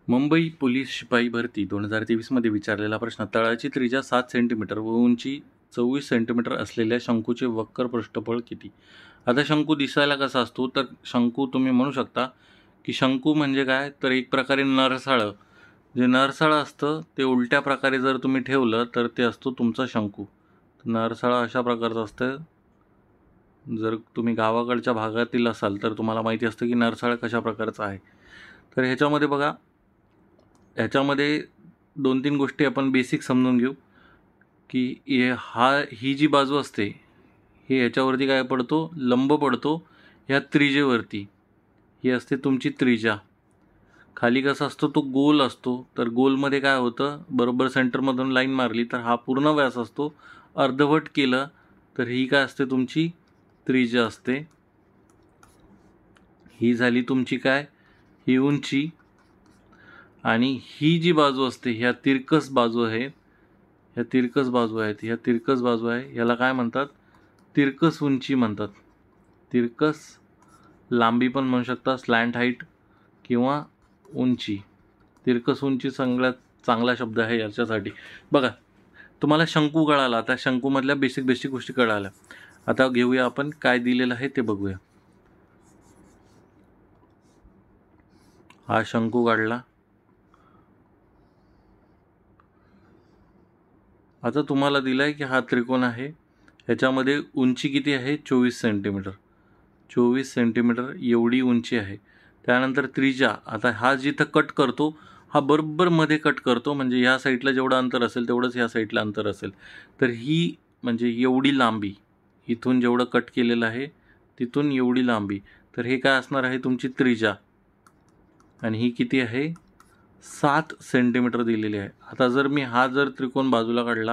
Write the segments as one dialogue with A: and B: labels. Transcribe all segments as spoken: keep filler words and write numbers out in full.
A: Mumbai police शिपाई भरती दोन हजार तेवीसमध्ये विचारलेला प्रश्न. तळाची त्रिज्या सात सेंटीमीटर व उंची चोवीस सेंटीमीटर असलेल्या शंकूचे वक्र पृष्ठफळ किती? आता शंकू दिसायला कसा असतो, तर शंकू तुम्ही म्हणू शकता की शंकू म्हणजे काय, तर एक प्रकारे नरसाळं. जे नरसाळं असतं ते उलट्या प्रकारे जर तुम्ही ठेवलं तर ते असतो तुमचा शंकू. नरसाळं अशा प्रकारचं असतं. जर तुम्ही गावाकडच्या भागातील असाल तर तुम्हाला माहिती असतं की नरसाळं कशा प्रकारचं आहे. तर ह्याच्यामध्ये बघा, ह्याच्यामध्ये दोन तीन गोष्टी आपण बेसिक समजून घेऊ की हे हा ही जी बाजू असते हे ह्याच्यावरती काय पडतो, लंब पडतो ह्या त्रिजेवरती. ही असते तुमची त्रिज्या. खाली कसा असतो, तो गोल असतो. तर गोलमध्ये काय होतं, बरोबर सेंटरमधून लाईन मारली तर हा पूर्ण व्यास असतो. अर्धवट केलं तर ही काय असते, तुमची त्रिज्या असते. ही झाली तुमची काय, ही उंची. आणि ही जी बाजू असते ह्या तिरकस बाजू आहे, ह्या तिरकस बाजू आहेत, ह्या तिरकस बाजू आहे, ह्याला काय म्हणतात, तिरकस उंची म्हणतात. तिरकस लांबी पण म्हणू शकता, स्लॅन्ट हाईट किंवा उंची. तिरकस उंची सगळ्यात चांगला शब्द आहे याच्यासाठी. बघा, तुम्हाला शंकू कळाला, आता शंकूमधल्या बेसिक बेसिक गोष्टी कळाल्या. आता घेऊया आपण काय दिलेलं आहे ते बघूया. हा शंकू काढला. आता तुम्हाला दिला आहे की हा त्रिकोण आहे, ह्याच्यामध्ये उंची किती आहे, चोवीस सेंटीमीटर. चोवीस सेंटीमीटर एवढी उंची आहे. त्यानंतर त्रिज्या, आता हा जिथं कट करतो हा बरोबर मध्ये कट करतो, म्हणजे ह्या साईडला जेवढं अंतर असेल तेवढंच ह्या साईडला अंतर असेल. तर ही म्हणजे एवढी लांबी, इथून जेवढं कट केलेलं आहे तिथून एवढी लांबी. तर हे काय असणार आहे, तुमची त्रिज्या. आणि ही किती आहे, सात सेंटीमीटर दिलेली आहे. आता जर मी हा जर त्रिकोण बाजूला काढला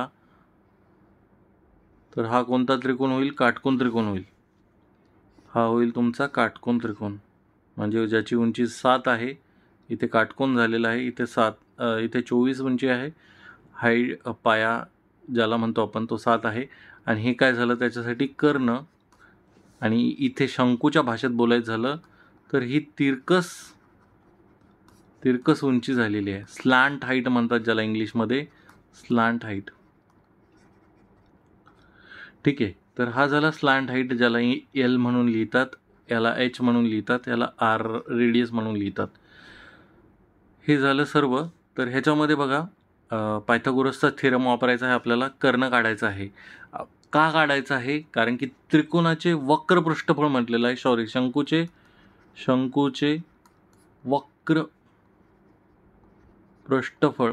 A: तर हा कोणता त्रिकोण होईल, काटकोन त्रिकोण होईल. हा होईल तुमचा काटकोन त्रिकोण. म्हणजे ज्याची उंची सात आहे, इथे काटकोन झालेला आहे, इथे सात इथे चोवीस उंची आहे, हाईट पाया ज्याला म्हणतो आपण तो सात आहे. आणि हे काय झालं, त्याच्यासाठी कर्ण. आणि इथे शंकूच्या भाषेत बोलायचं झालं तर ही तिरकस तिरकस उंची झालेली आहे. स्लॅन्ट हाईट म्हणतात ज्याला इंग्लिशमध्ये, स्लॅन्ट हाईट. ठीक आहे. तर हा झाला स्लॅन्ट हाईट, ज्याला एल म्हणून लिहितात, याला एच म्हणून लिहितात, याला आर रेडियस म्हणून लिहितात. हे झालं सर्व. तर ह्याच्यामध्ये बघा, पायथागोरसचा थेरम वापरायचा आहे आपल्याला, कर्ण काढायचा आहे. का काढायचं आहे, कारण की त्रिकोणाचे वक्र पृष्ठफळ म्हटलेलं आहे, सॉरी शंकूचे शंकूचे वक्र पृष्ठफळ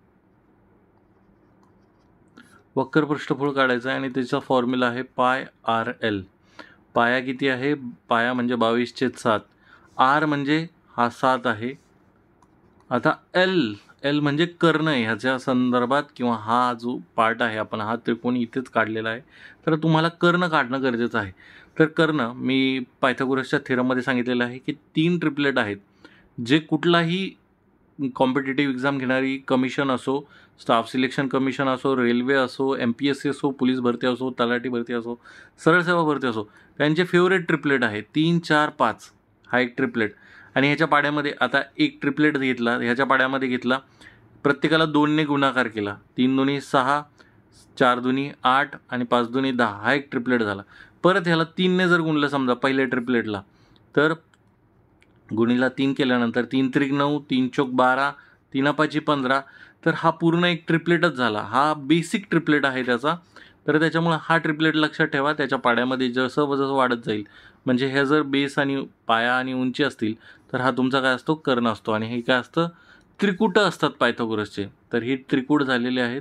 A: वक्र पृष्ठफळ काढायचं आहे. आणि त्याचा फॉर्म्युला आहे पाय आर एल. पाया किती आहे, पाया म्हणजे बावीस छेद सात. आर म्हणजे हा सात आहे. आता एल एल म्हणजे कर्ण आहे. ह्याच्या संदर्भात किंवा हा जो पार्ट आहे, आपण हा त्रिकोण इथेच काढलेला आहे, तर तुम्हाला कर्ण काढणं गरजेचं आहे. तर कर्ण मी पायथागोरसच्या थेरममध्ये सांगितलेलं आहे की तीन ट्रिपलेट आहेत, जे कुठलाही कॉम्पिटेटिव्ह एक्झाम घेणारी कमिशन असो, स्टाफ सिलेक्शन कमिशन असो, रेल्वे असो, एम पी एस सी असो, पोलीस भरती असो, तलाठी भरती असो, सरळ सेवा भरती असो, त्यांचे फेवरेट ट्रिपलेट आहे तीन चार पाच. हा एक ट्रिपलेट. आणि ह्याच्या पाड्यामध्ये आता एक ट्रिपलेट घेतला, ह्याच्या पाड्यामध्ये घेतला, प्रत्येकाला दोनने गुणाकार केला, तीन दोन्ही सहा, चार दोन्ही आठ आणि पाच दोन्ही दहा. हा एक ट्रिपलेट झाला. परत ह्याला तीनने जर गुणलं समजा पहिल्या ट्रिपलेटला, तर गुणीला तीन केल्यानंतर तीन त्रिक नऊ, तीन चौक बारा, तीन पाची पंधरा. तर हा पूर्ण एक ट्रिपलेटच झाला. हा बेसिक ट्रिपलेट आहे त्याचा. तर त्याच्यामुळे हा ट्रिपलेट लक्षात ठेवा. त्याच्या पाड्यामध्ये जसं जसं वाढत जाईल, म्हणजे हे जर बेस आणि पाया आणि उंची असतील तर हा तुमचा काय असतो, कर्ण असतो. आणि हे काय असतं, त्रिकूट असतात पायथागोरसचे. तर ही त्रिकूट झालेले आहेत.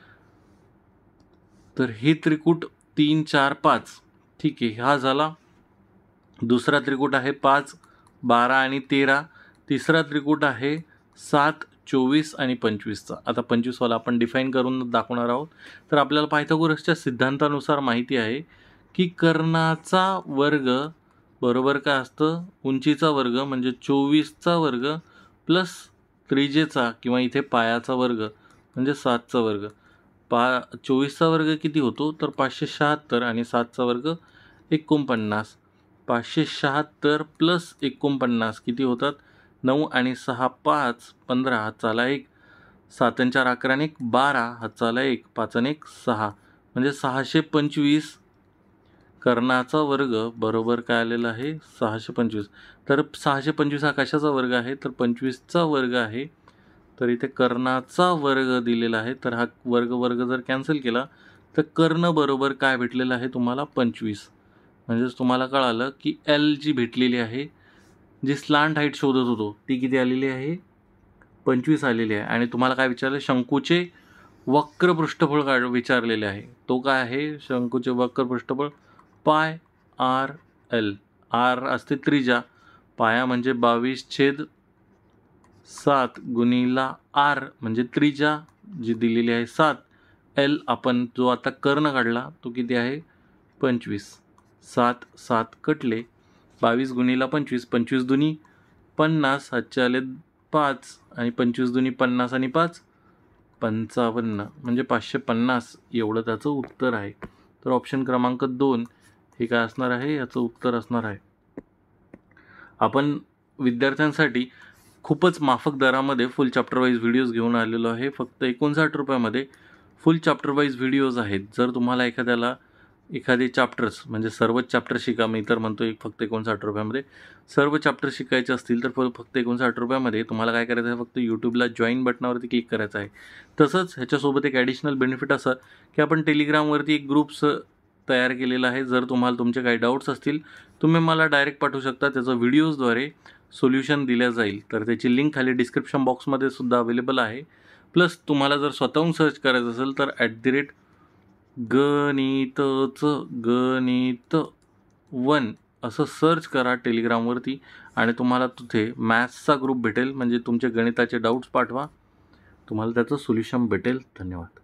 A: तर हे त्रिकूट तीन चार पाच. ठीक आहे, हा झाला. दुसरा त्रिकूट आहे पाच, बारा आणि तेरा. तिसरा त्रिकूट आहे सात, चोवीस आणि पंचवीसचा. आता पंचवीसवाला आपण डिफाईन करून दाखवणार आहोत. तर आपल्याला पायथागोरसच्या सिद्धांतानुसार माहिती आहे की कर्णाचा वर्ग बरोबर काय असतं, उंचीचा वर्ग म्हणजे चोवीसचा वर्ग प्लस त्रिजेचा किंवा इथे पायाचा वर्ग म्हणजे सातचा वर्ग. पा चोवीसचा वर्ग किती होतो, तर पाचशे शहात्तर आणि सातचा वर्ग एकोणपन्नास. पाचशे शहात्तर प्लस एकोणपन्नास किती होतात, नऊ आणि सहा पाच, पंधरा हाताला एक, सात आणि चार अकरा आणि एक बारा हाताला एक, पाच आणि एक सहा, म्हणजे सहाशे पंचवीस कर्णाचा वर्ग बरोबर काय आलेला आहे सहाशे पंचवीस. तर सहाशे पंचवीस हा कशाचा वर्ग आहे तर पंचवीसचा वर्ग आहे. तर इथे कर्णाचा वर्ग दिलेला आहे. तर हा वर्ग वर्ग जर कॅन्सल केला तर कर्ण बरोबर काय भेटलेलं आहे तुम्हाला पंचवीस. म्हणजेच तुम्हाला कळालं की एल जी भेटलेली आहे, जी स्लांट हाईट शोधत होतो ती किती आलेली आहे पंचवीस आलेली आहे. आणि तुम्हाला काय विचारलं शंकूचे वक्र पृष्ठफळ काय विचारलेले आहे. तो काय आहे शंकूचे वक्र पृष्ठफळ पाय आर एल. आर असते त्रिज्या, पाया म्हणजे बावीस छेद सात गुणिला आर म्हणजे त्रिज्या जी दिलेली आहे सात, एल आपण जो आता कर्ण काढला तो किती आहे पंचवीस. सात सात कटले, बावीस गुणिला पंचवीस, पंचवीस दुनी पन्नास, हातचे आले पाच आणि पंचवीस दुनी पन्नास आणि पाच पंचावन्न, म्हणजे पाचशे पन्नास एवढं त्याचं उत्तर आहे. तर ऑप्शन क्रमांक दोन हे काय असणार आहे याचं उत्तर असणार आहे. आपण विद्यार्थ्यांसाठी खूपच माफक दरामध्ये फुल चॅप्टर वाईज व्हिडिओज घेऊन आलेलो आहे. फक्त एकोणसाठ रुपयामध्ये फुल चॅप्टर वाईज व्हिडिओज आहेत. जर तुम्हाला एखाद्याला एखादे चॅप्टर्स म्हणजे सर्वच चॅप्टर शिका, मी तर म्हणतो एक फक्त एकोणसाठ रुपयामध्ये सर्व चॅप्टर शिकायचे असतील तर फक्त एकोणसाठ रुपयामध्ये तुम्हाला काय करायचं आहे फक्त यूट्यूबला जॉईन बटनावरती क्लिक करायचं आहे. तसंच ह्याच्यासोबत एक ॲडिशनल बेनिफिट असं की आपण टेलिग्रामवरती एक ग्रुप्स तयार केलेला आहे. जर तुम्हाला तुमचे काही डाऊट्स असतील तुम्ही मला डायरेक्ट पाठवू शकता, त्याचं व्हिडिओजद्वारे सोल्युशन दिल्या जाईल. तर त्याची लिंक खाली डिस्क्रिप्शन बॉक्समध्ये सुद्धा अवेलेबल आहे. प्लस तुम्हाला जर स्वतःहून सर्च करायचं असेल तर ॲट दी रेट गणितचं गणित वन असं सर्च करा टेलिग्रामवरती आणि तुम्हाला तिथे मॅथ्सचा ग्रुप भेटेल. म्हणजे तुमचे गणिताचे डाऊट्स पाठवा, तुम्हाला त्याचं सोल्युशन भेटेल. धन्यवाद.